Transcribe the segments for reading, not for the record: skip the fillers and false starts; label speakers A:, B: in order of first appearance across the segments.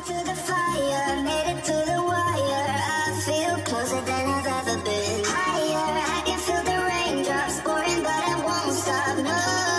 A: to the fire, made it to the wire. I feel closer than I've ever been. Higher, I can feel the raindrops pouring, but I won't stop. No,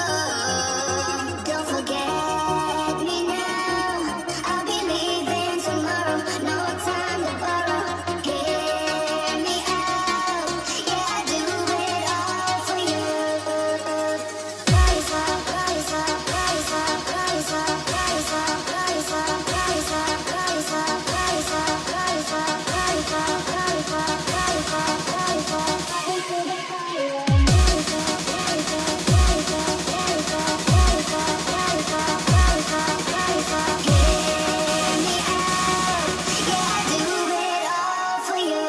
A: don't forget me now. I'll be leaving tomorrow. No time to borrow. Hear me out. Yeah, I do it all for you. Rise up, rise up, rise up, rise up, rise up, rise up, rise up, rise up, rise up, rise up, rise up, rise up, rise up, rise up, into the fire. Rise up, rise up, rise up, rise up, rise up, rise up, rise up, rise up. Hear me out. Yeah, I do it all for you.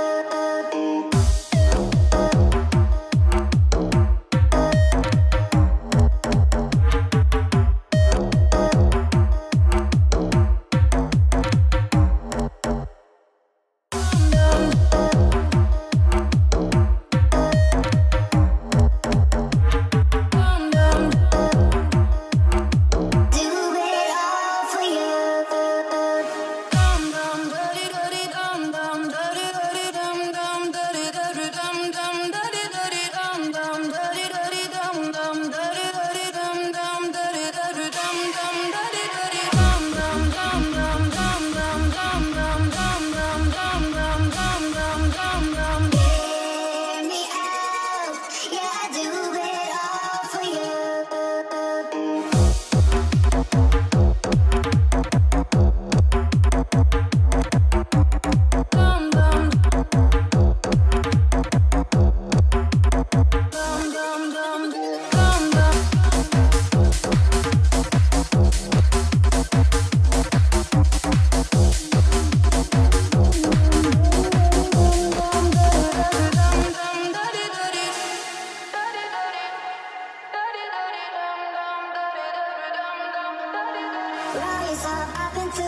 A: Hear me out. Yeah, I do it all for you. Rise up into